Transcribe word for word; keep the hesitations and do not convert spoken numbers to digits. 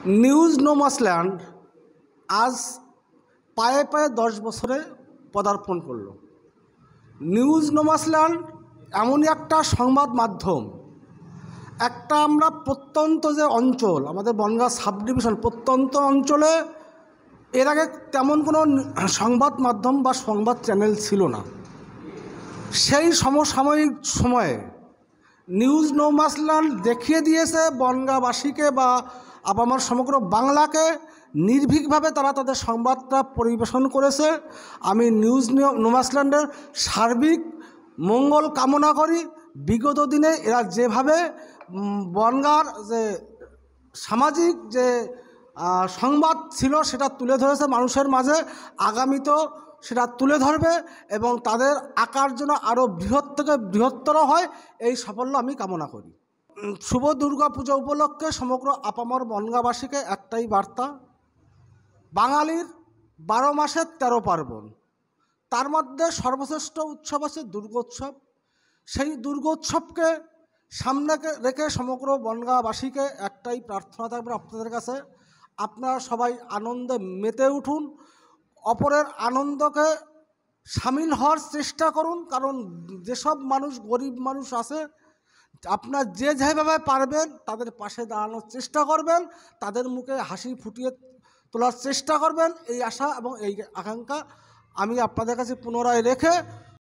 News no man's land আজ পায়ে পায়ে দশ বছরে পদার্পণ করল। নিউজ নোম্যান্সল্যান্ড এমনই একটা সংবাদ মাধ্যম, একটা আমরা প্রত্যন্ত যে অঞ্চল, আমাদের বনগাঁ সাব ডিভিশন প্রত্যন্ত অঞ্চলে এর আগে তেমন কোনো সংবাদ মাধ্যম বা সংবাদ চ্যানেল ছিল না। সেই সমসাময়িক সময়ে নিউজ নোম্যান্সল্যান্ড দেখিয়ে দিয়েছে বনগাঁবাসীকে বা আপামর সমগ্র বাংলাকে নির্ভীকভাবে তারা তাদের সংবাদটা পরিবেশন করেছে। আমি নিউজ নোম্যান্সল্যান্ডের সার্বিক মঙ্গল কামনা করি। বিগত দিনে এরা যেভাবে বনগাঁর যে সামাজিক যে সংবাদ ছিল সেটা তুলে ধরেছে মানুষের মাঝে, আগামীতেও সেটা তুলে ধরবে এবং তাদের আকার যেন আরও বৃহৎ থেকে বৃহত্তর হয়, এই সাফল্য আমি কামনা করি। শুভ দুর্গা পূজা উপলক্ষে সমগ্র আপামর বনগাঁবাসীকে একটাই বার্তা, বাঙালির বারো মাসের তেরো পার্বণ, তার মধ্যে সর্বশ্রেষ্ঠ উৎসব আছে দুর্গোৎসব। সেই দুর্গোৎসবকে সামনে রেখে সমগ্র বনগাঁবাসীকে একটাই প্রার্থনা থাকবে আপনাদের কাছে, আপনারা সবাই আনন্দে মেতে উঠুন, অপরের আনন্দকে সামিল হওয়ার চেষ্টা করুন। কারণ যেসব মানুষ গরিব মানুষ আছে, আপনার যে যেভাবে পারবেন তাদের পাশে দাঁড়ানোর চেষ্টা করবেন, তাদের মুখে হাসি ফুটিয়ে তোলার চেষ্টা করবেন, এই আশা এবং এই আকাঙ্ক্ষা আমি আপনাদের কাছে পুনরায় রেখে